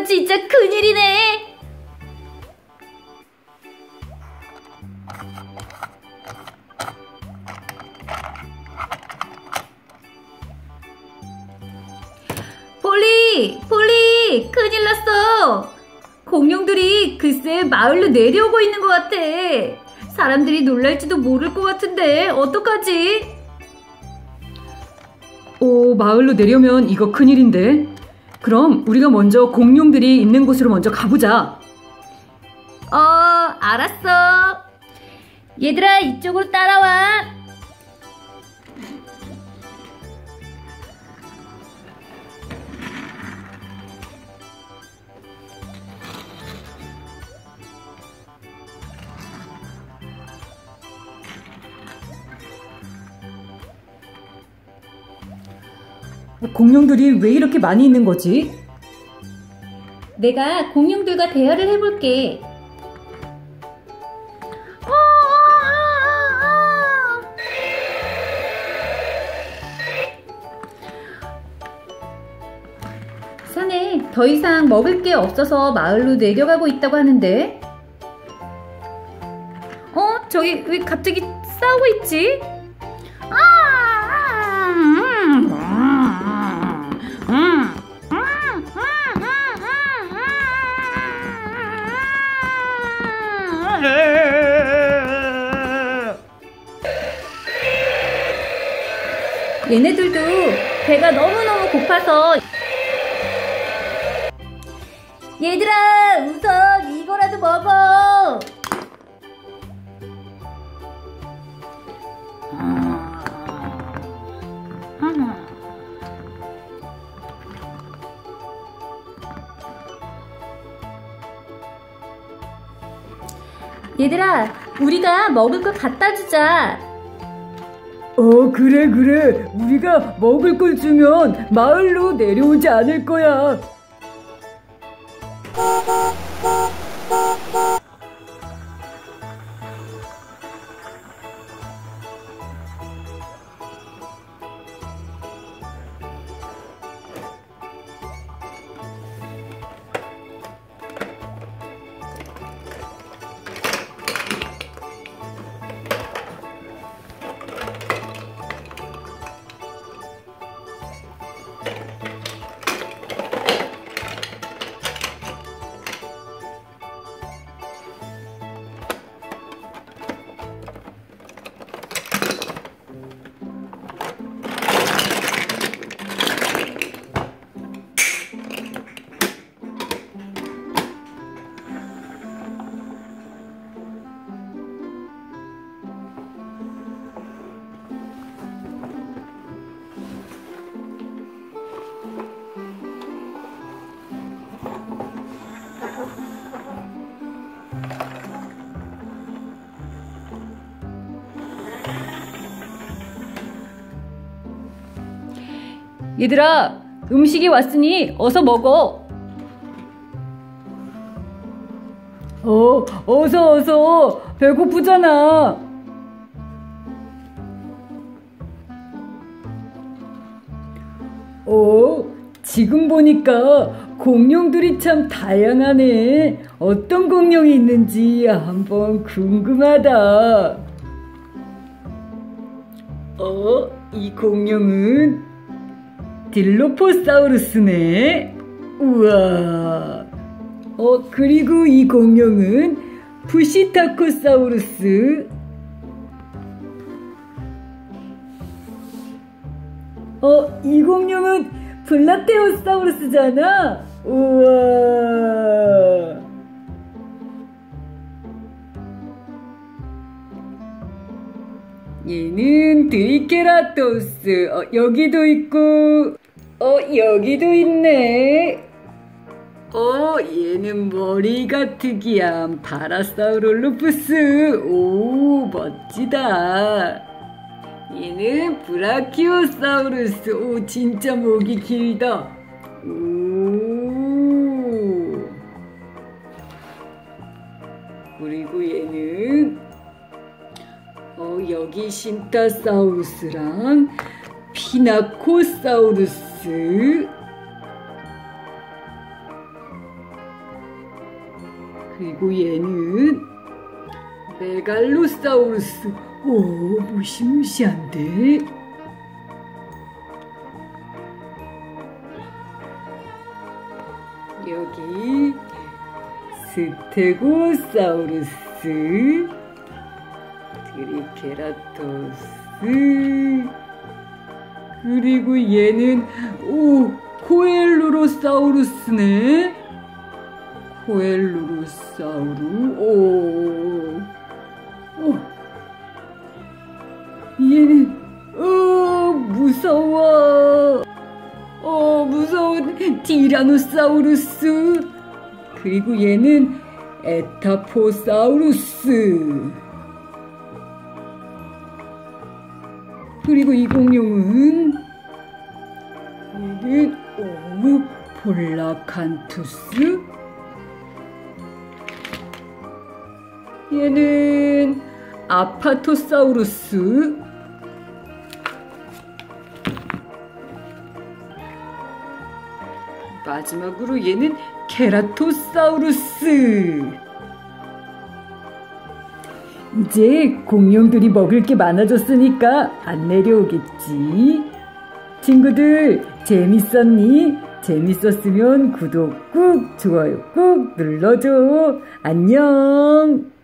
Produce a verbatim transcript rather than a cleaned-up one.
진짜 큰일이네. 폴리! 폴리! 큰일 났어! 공룡들이 글쎄 마을로 내려오고 있는 것 같아. 사람들이 놀랄지도 모를 것 같은데 어떡하지? 오, 마을로 내려오면 이거 큰일인데. 그럼 우리가 먼저 공룡들이 있는 곳으로 먼저 가보자. 어, 알았어. 얘들아, 이쪽으로 따라와. 공룡들이 왜 이렇게 많이 있는 거지? 내가 공룡들과 대화를 해볼게. 사내, 더 이상 먹을 게 없어서 마을로 내려가고 있다고 하는데. 어? 저기 왜 갑자기 싸우고 있지? 얘네들도 배가 너무너무 고파서. 얘들아, 우선 이거라도 먹어. 얘들아, 우리가 먹을 거 갖다 주자. 어, 그래 그래. 우리가 먹을 걸 주면 마을로 내려오지 않을 거야. 얘들아, 음식이 왔으니 어서 먹어. 어, 어서 어서. 배고프잖아. 어, 지금 보니까 공룡들이 참 다양하네. 어떤 공룡이 있는지 한번 궁금하다. 어, 이 공룡은 딜로포사우루스네. 우와. 어, 그리고 이 공룡은 푸시타코사우루스. 어, 이 공룡은 플라테오사우루스잖아. 우와. 얘는 트리케라토스. 어, 여기도 있고, 어, 여기도 있네. 어, 얘는 머리가 특이한 파라사우롤로푸스. 오, 멋지다. 얘는 브라키오사우루스. 오, 진짜 목이 길다. 오. 그리고 얘는 어, 여기 신타사우루스랑 피나코사우루스. 그리고 얘는 메갈로사우루스. 오, 무시무시한데? 여기 스테고사우루스, 트리케라토스, 그리고 얘는 오 코엘루로사우루스네. 코엘루로사우루. 오, 오. 얘는 어 무서워. 어 무서운 티라노사우루스. 그리고 얘는 에타포사우루스. 그리고 이 공룡은 얘는 오 폴라칸투스. 얘는 아파토사우루스. 마지막으로 얘는 케라토사우루스. 이제 공룡들이 먹을 게 많아졌으니까 안 내려오겠지. 친구들 재밌었니? 재밌었으면 구독 꾹, 좋아요 꾹 눌러줘. 안녕.